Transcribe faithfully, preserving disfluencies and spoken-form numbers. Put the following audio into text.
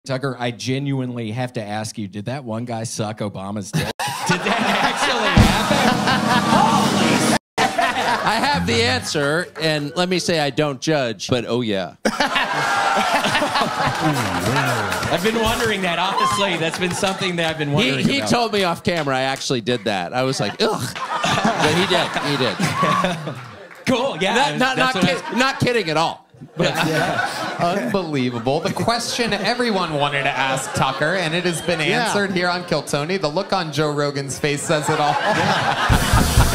Tucker, I genuinely have to ask you, did that one guy suck Obama's dick? Did that actually happen? Holy I have the answer, and let me say I don't judge, but oh yeah. I've been wondering that, honestly. That's been something that I've been wondering He, he about. told me off camera I actually did that. I was like, ugh. But he did, he did. Cool, yeah. Not, not, not, That's kid, not kidding at all. But, yeah. Unbelievable. The question everyone wanted to ask Tucker, and it has been answered yeah. here on Kill Tony. The look on Joe Rogan's face says it all. Yeah.